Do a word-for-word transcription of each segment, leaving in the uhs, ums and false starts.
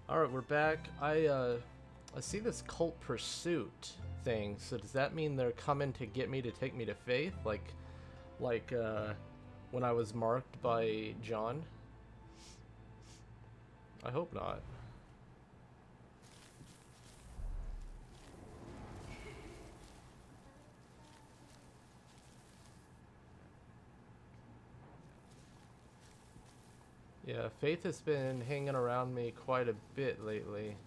Alright, we're back. I, uh, I see this cult pursuit thing, so does that mean they're coming to get me to take me to Faith? Like, like, uh, when I was marked by John? I hope not. Yeah, Faith has been hanging around me quite a bit lately.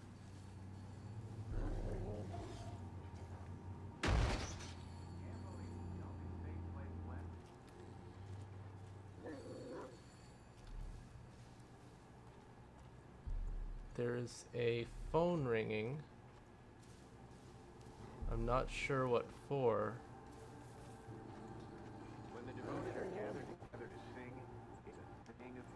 There's a phone ringing. I'm not sure what for. When the devoted are gathered together to sing, it's a thing of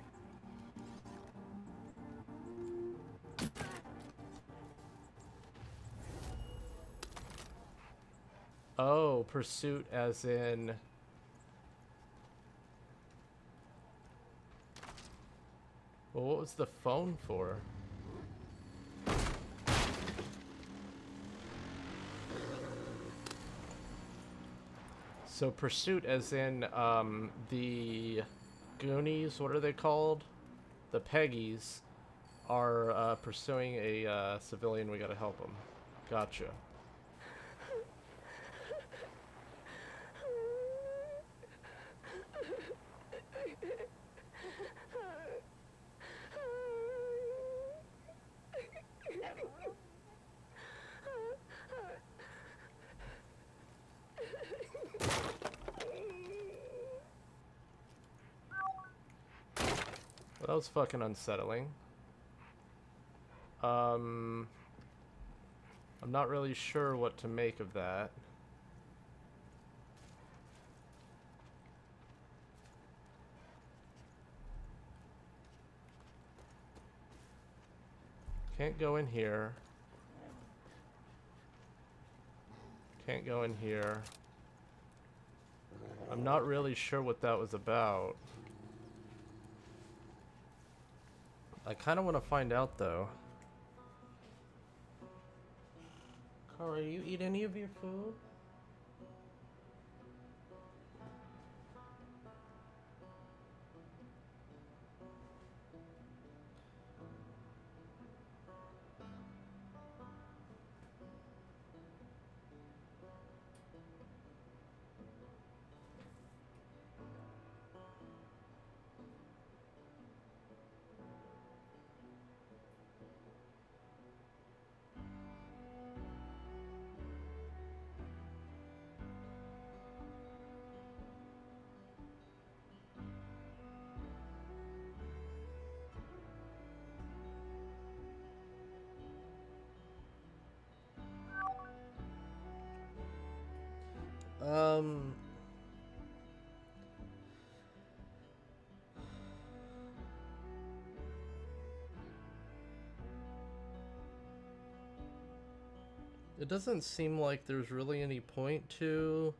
Oh, pursuit as in... Well, what was the phone for? So pursuit as in, um, the Goonies, what are they called? The Peggies are, uh, pursuing a, uh, civilian, we gotta help them. Gotcha. Well, that was fucking unsettling. Um, I'm not really sure what to make of that. Can't go in here. Can't go in here. I'm not really sure what that was about. I kind of want to find out, though. Cara, you eat any of your food? Um... It doesn't seem like there's really any point to...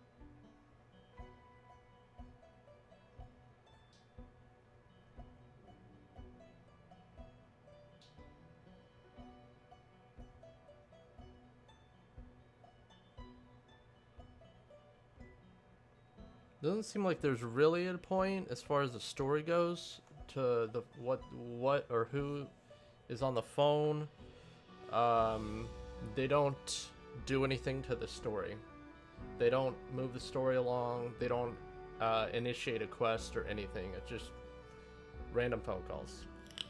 Doesn't seem like there's really a point as far as the story goes to the what what or who is on the phone. Um, they don't do anything to the story. They don't move the story along. They don't uh, initiate a quest or anything. It's just random phone calls.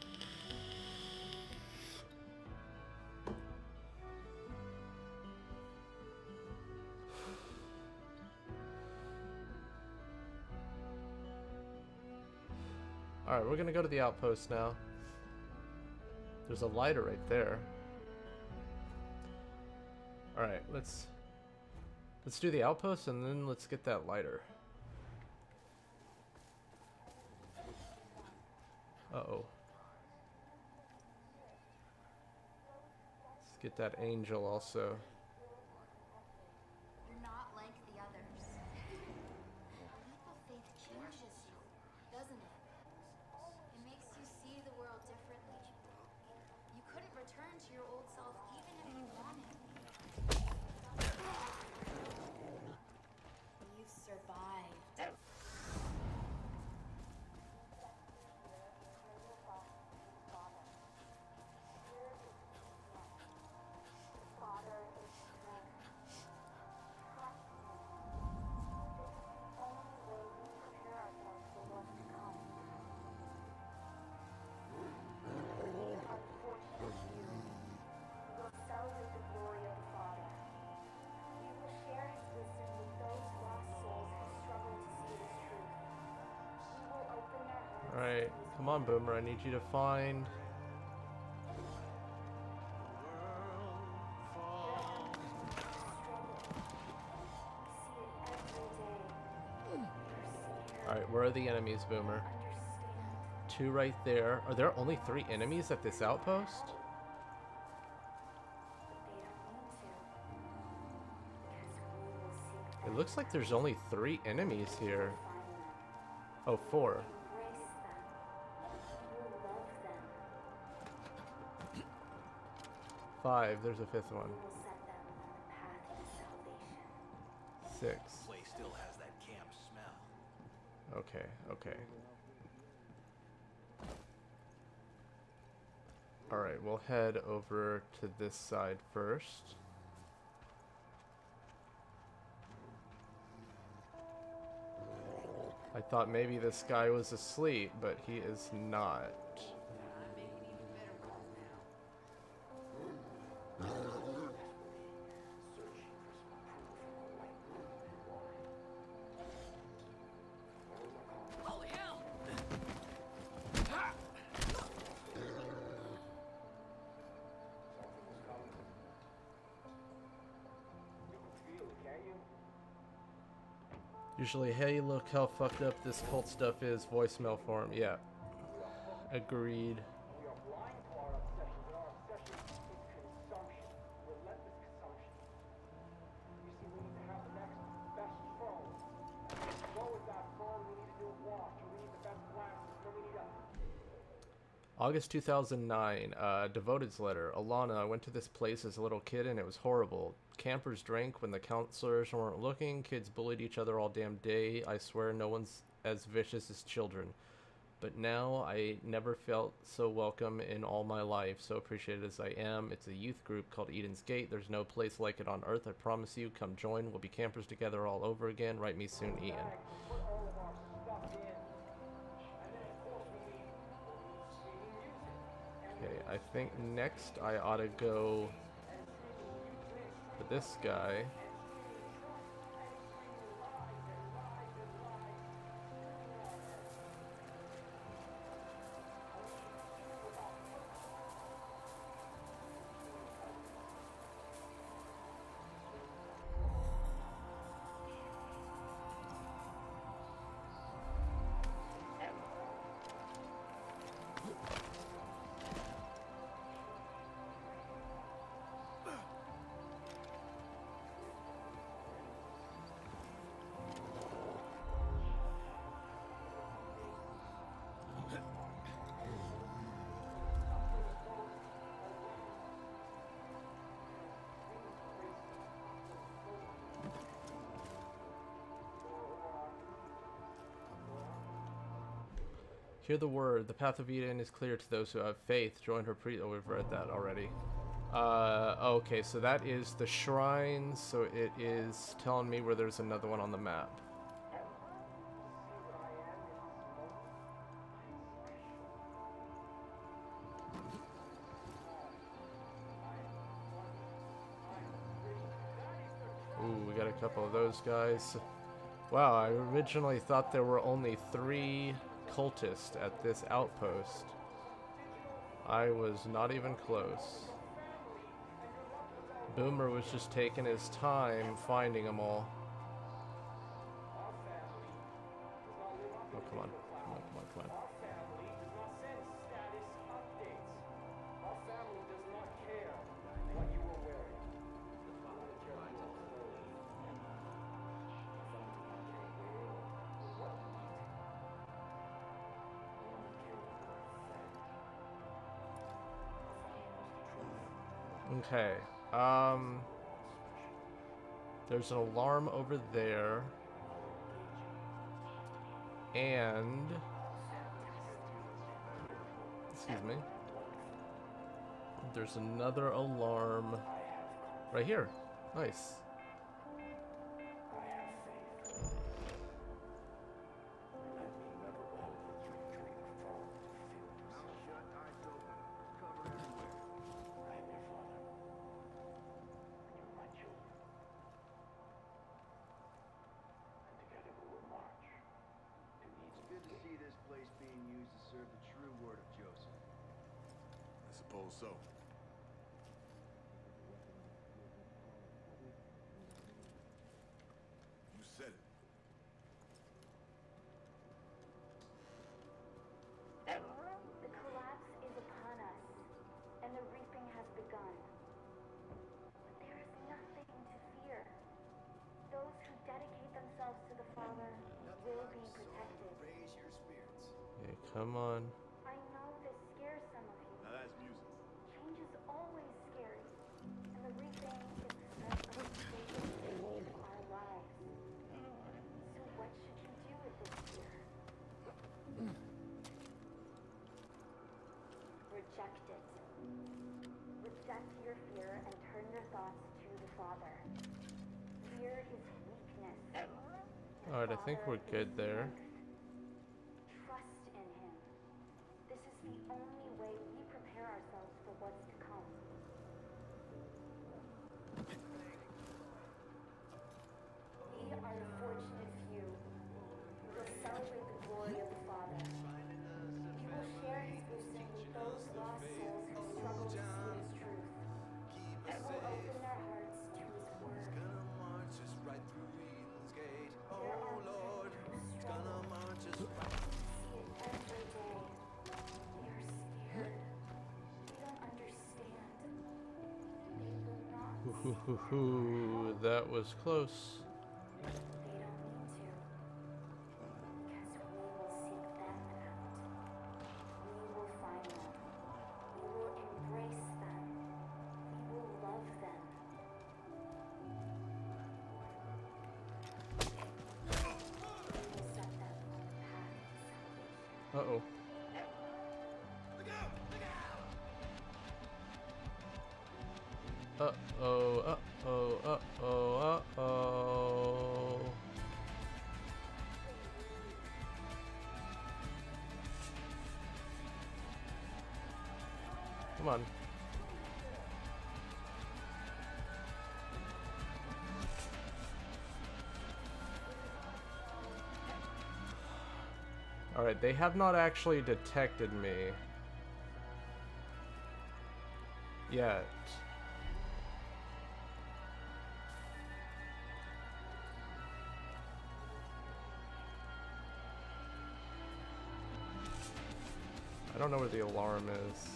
Alright, we're gonna go to the outpost now. There's a lighter right there. Alright, let's... Let's do the outpost and then let's get that lighter. Uh-oh. Let's get that angel also. You're not like the others. A leap of faith changes you, doesn't it? It makes you see the world differently. You Come on, Boomer, I need you to find... Alright, where are the enemies, Boomer? Two right there. Are there only three enemies at this outpost? It looks like there's only three enemies here. Oh, four. Five. There's a fifth one. Six. Place still has that camp smell. Okay, okay. Alright, we'll head over to this side first. I thought maybe this guy was asleep, but he is not. Holy hell! Usually, hey, look how fucked up this cult stuff is, voicemail form. Yeah. Agreed. We are blind to our obsession, but our obsession is consumption. Relentless consumption. You see, we need to have the next best phone. Go with that phone, we need a new watch, or we need the best glasses, or we need a... August two thousand nine, uh, Devoted's letter. Alana, I went to this place as a little kid and it was horrible. Campers drank when the counselors weren't looking. Kids bullied each other all damn day. I swear no one's as vicious as children. But now I never felt so welcome in all my life, so appreciated as I am. It's a youth group called Eden's Gate. There's no place like it on earth, I promise you. Come join. We'll be campers together all over again. Write me soon, Ian. Put all of our stuff in, and then of course we need, we need music. Okay, I think next I ought to go for this guy. Hear the word. The path of Eden is clear to those who have faith. Join her pre- Oh, we've read that already. Uh, okay, so that is the shrine. So it is telling me where there's another one on the map. Ooh, we got a couple of those guys. Wow, I originally thought there were only three cultists at this outpost. I was not even close. Boomer was just taking his time finding them all. Oh, come on. Come on, come on, come on. Our family does not send status updates. Our family does not care what you were wearing. Okay. Um, there's an alarm over there. And... Excuse me. There's another alarm right here. Nice. Good to see this place being used to serve the true suppose so. You said it. The collapse is upon us, and the reaping has begun. But there is nothing to fear. Those who dedicate themselves to the Father will be protected. Raise your spirits. Yeah, come on. I know this scares some of you. Now that's music. Change is always scary, and the reaping is the start of a stable of our lives. So what should you do with this fear? Reject it. Reject your fear and turn your thoughts to the Father. Fear is weakness. and Alright, I think we're Father good is there. strength. Trust in Him. This is the only way we prepare ourselves for what's to come. We are the fortunate few who will celebrate the glory of the Father. We will share His wisdom with those lost souls who struggle to see His truth. We will open their hearts to His word. Gonna march us right through Eden's gate. There are Oh Lord, many who it's struggle. gonna march us right. See it every day. They are scared. They don't understand. They will not Hoo, seek hoo, hoo. That was close. They don't need to. Because we will seek them out. We will find them. We will embrace them. We will love them. We will set them on the path to salvation. Uh-oh. Uh-oh, uh-oh, uh-oh, uh-oh. Come on. Alright, they have not actually detected me yet. I don't know where the alarm is.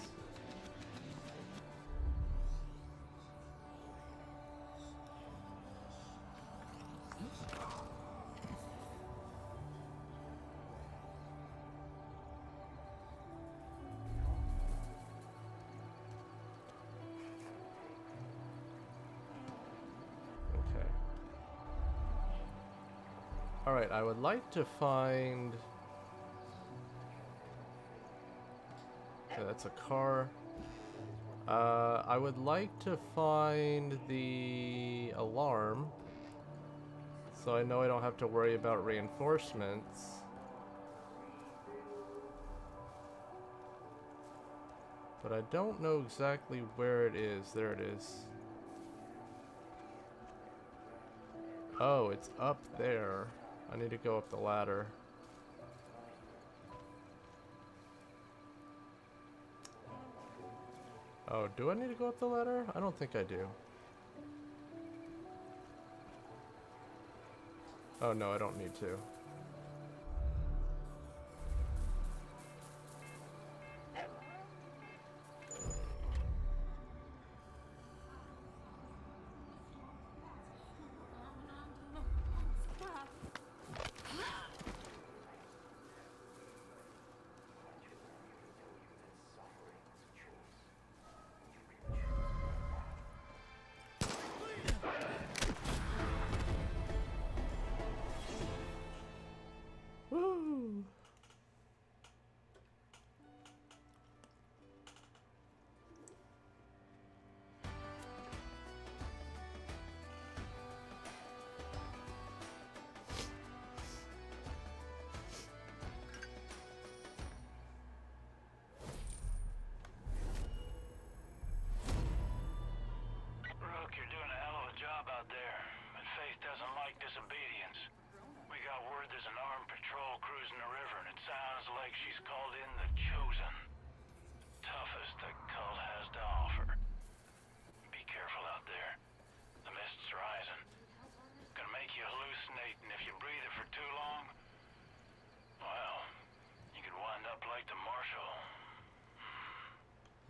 Okay. Alright, I would like to find... Okay, that's a car. Uh, I would like to find the alarm, so I know I don't have to worry about reinforcements. But I don't know exactly where it is. There it is. Oh, it's up there. I need to go up the ladder. Oh, do I need to go up the ladder? I don't think I do. Oh no, I don't need to.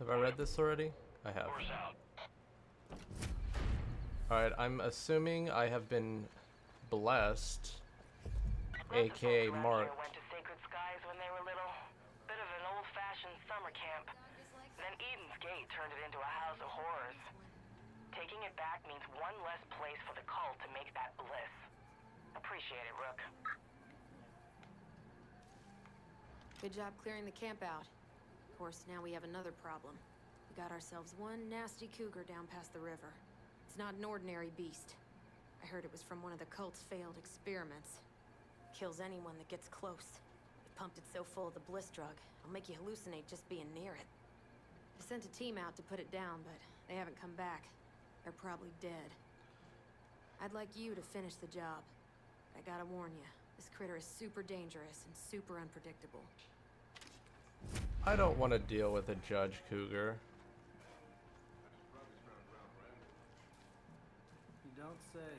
Have I read this already? I have. Alright, I'm assuming I have been blessed, aka marked. Went to Sacred Skies when they were little. Bit of an old-fashioned summer camp. Then Eden's Gate turned it into a house of horrors. Taking it back means one less place for the cult to make that bliss. Appreciate it, Rook. Good job clearing the camp out. Of course, now we have another problem. We got ourselves one nasty cougar down past the river. It's not an ordinary beast. I heard it was from one of the cult's failed experiments. Kills anyone that gets close. We pumped it so full of the bliss drug, it'll make you hallucinate just being near it. I sent a team out to put it down, but they haven't come back. They're probably dead. I'd like you to finish the job. But I gotta warn you, this critter is super dangerous and super unpredictable. I don't want to deal with a judge cougar. You don't say.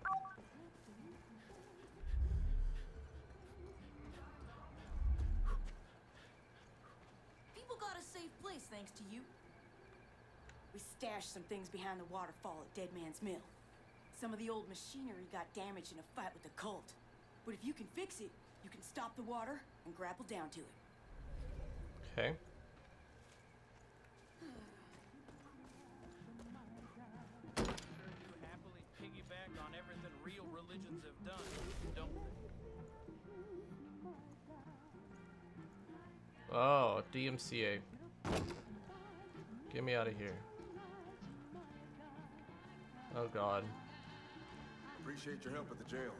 People got a safe place thanks to you. We stashed some things behind the waterfall at Dead Man's Mill. Some of the old machinery got damaged in a fight with the cult. But if you can fix it, you can stop the water and grapple down to it. Okay. Happily piggyback on everything real religions have done, don't they? Oh, D M C A. Get me out of here. Oh God. Appreciate your help at the jail.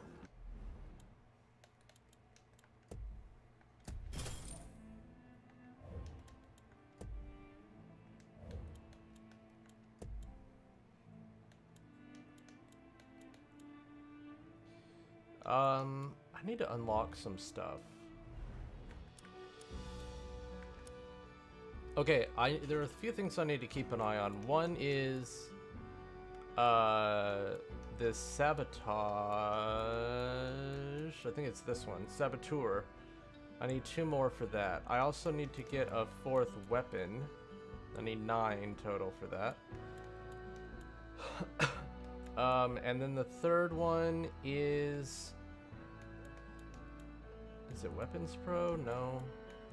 Um, I need to unlock some stuff. Okay, I there are a few things I need to keep an eye on. One is uh this sabotage. I think it's this one, saboteur. I need two more for that. I also need to get a fourth weapon. I need nine total for that. Um, and then the third one is... Is it Weapons Pro? No.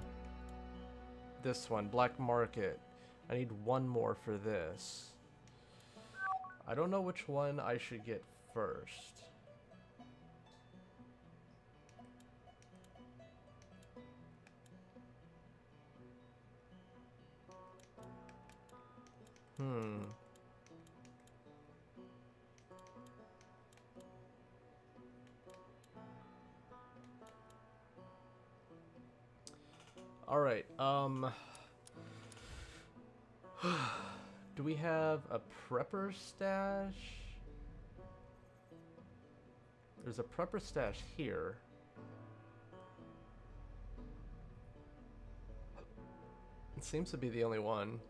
This one, Black Market. I need one more for this. I don't know which one I should get first. Hmm. All right. Um. Do we have a prepper stash? There's a prepper stash here. It seems to be the only one.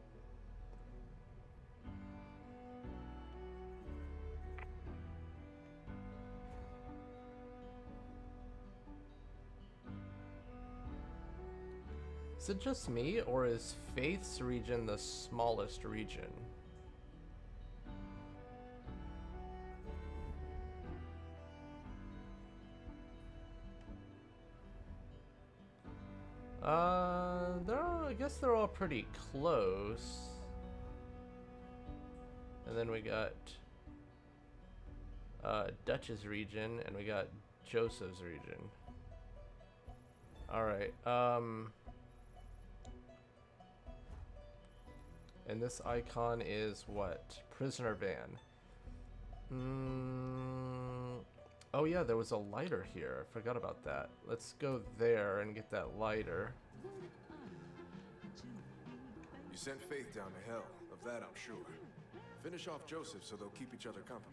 Is it just me, or is Faith's region the smallest region? Uh, they're all, I guess they're all pretty close. And then we got uh, Dutch's region, and we got Joseph's region. All right. Um. And this icon is what? Prisoner van. Mm, oh yeah, there was a lighter here. I forgot about that. Let's go there and get that lighter. You sent Faith down to hell, of that I'm sure. Finish off Joseph so they'll keep each other company.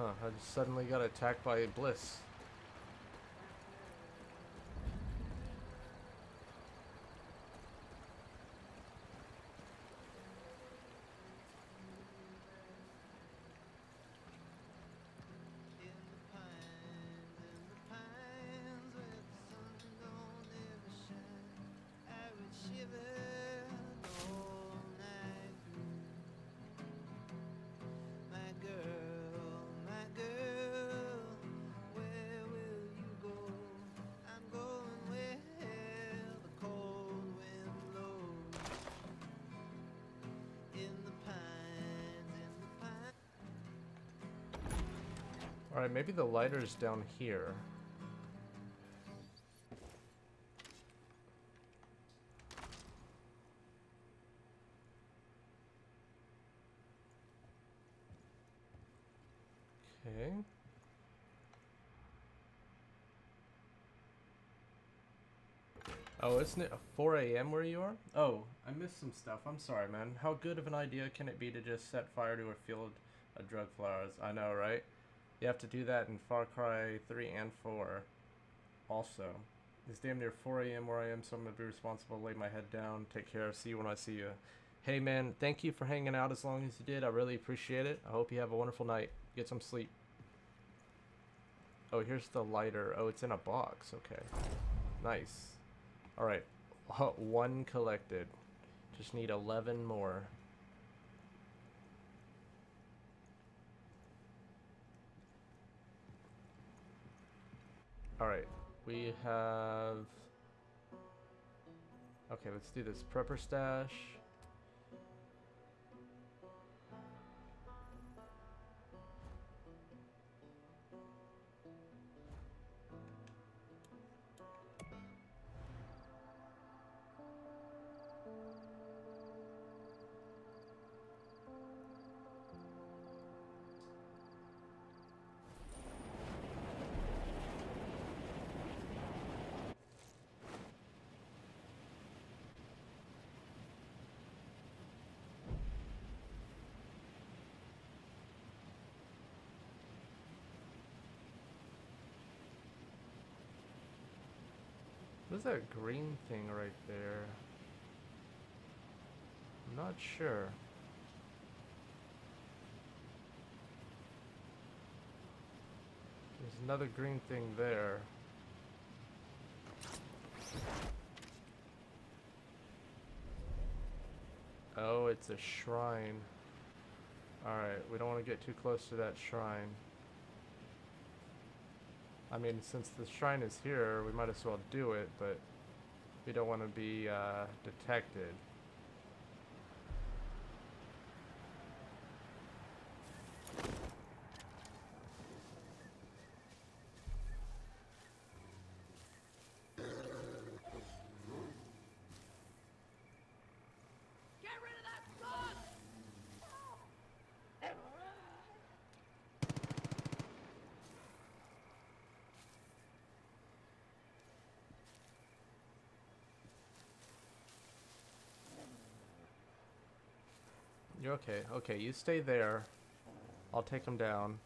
Huh, I just suddenly got attacked by Bliss. Alright, maybe the lighter's down here. Okay. Oh, isn't it four A M where you are? Oh, I missed some stuff. I'm sorry, man. How good of an idea can it be to just set fire to a field of drug flowers? I know, right? You have to do that in Far Cry three and four. Also, it's damn near four A M where I am, so I'm gonna be responsible. Lay my head down. Take care. See you when I see you. Hey, man, thank you for hanging out as long as you did. I really appreciate it. I hope you have a wonderful night. Get some sleep. Oh, here's the lighter. Oh, it's in a box. Okay. Nice. Alright. One collected. Just need eleven more. Alright. We have... Okay, let's do this. Prepper stash. What is that green thing right there? I'm not sure. There's another green thing there. Oh, it's a shrine. Alright, we don't want to get too close to that shrine. I mean, since the shrine is here, we might as well do it, but we don't want to be uh, detected. You're okay. Okay, you stay there. I'll take him down.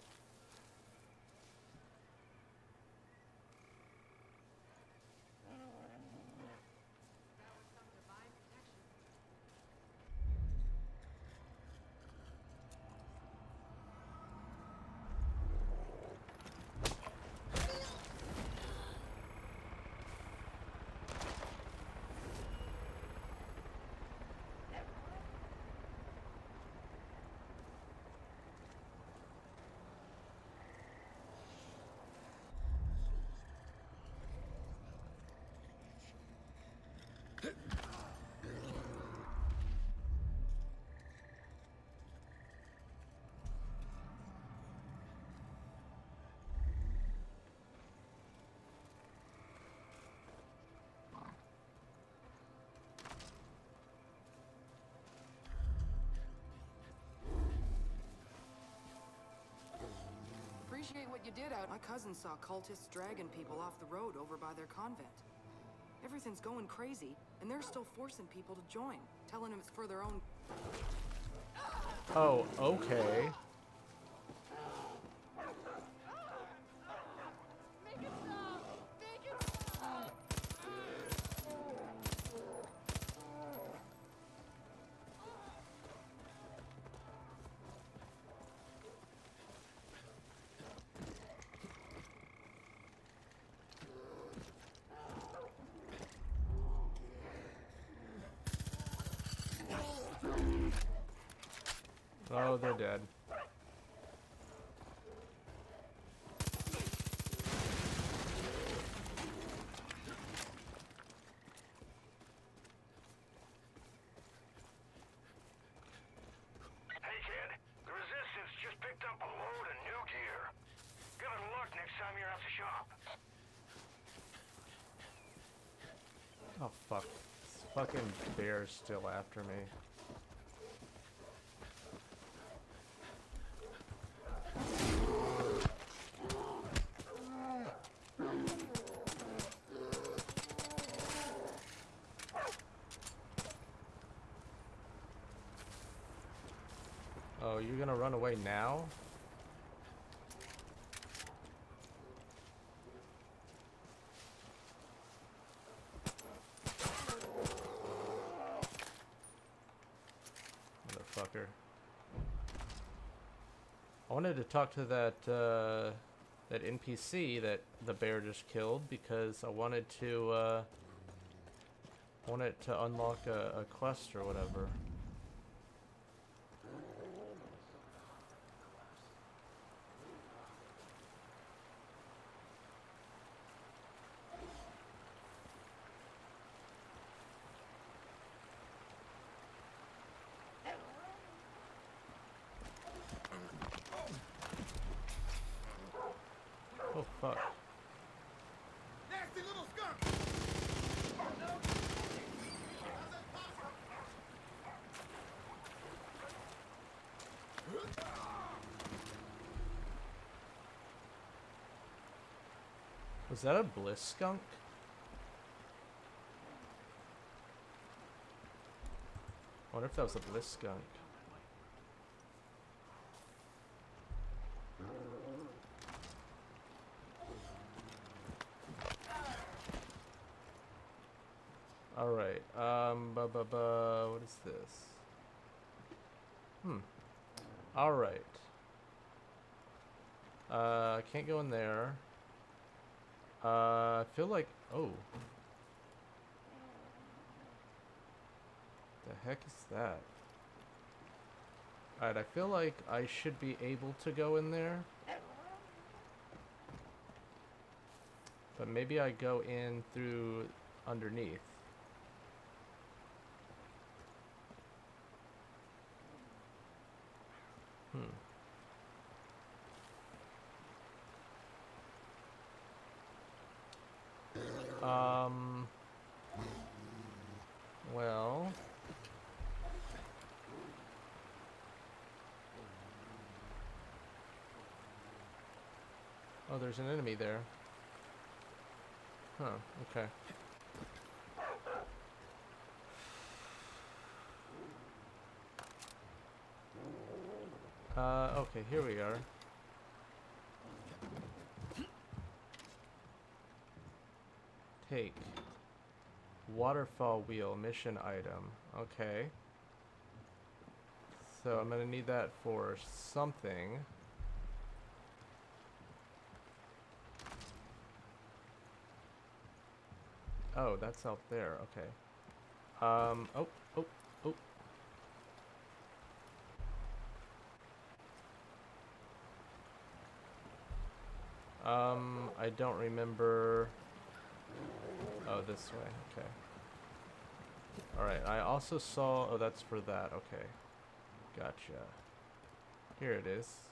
Appreciate what you did out. My cousin saw cultists dragging people off the road over by their convent. Everything's going crazy, and they're still forcing people to join, telling them it's for their own... Oh, okay. Oh, they're dead. Hey kid, the Resistance just picked up a load of new gear. Good luck next time you're at the shop. Oh fuck. This fucking bear's still after me. Oh, you're gonna run away now? Motherfucker. I wanted to talk to that uh, that N P C that the bear just killed because I wanted to uh, wanted to unlock a, a quest or whatever. Oh fuck. Nasty little skunk! Was that a bliss skunk? I wonder if that was a bliss skunk. Alright, um, bu bu bu, what is this? Hmm. Alright. Uh, I can't go in there. Uh, I feel like, oh. The heck is that? Alright, I feel like I should be able to go in there. But maybe I go in through underneath. Hmm. Um. Well. Oh, there's an enemy there. Huh, okay. Uh, okay, here we are. Take. Waterfall wheel, mission item. Okay. So I'm gonna need that for something. Oh, that's out there, okay. Um, oh, oh, oh. Um, I don't remember. Oh, this way, okay. Alright, I also saw, oh, that's for that, okay. Gotcha. Here it is.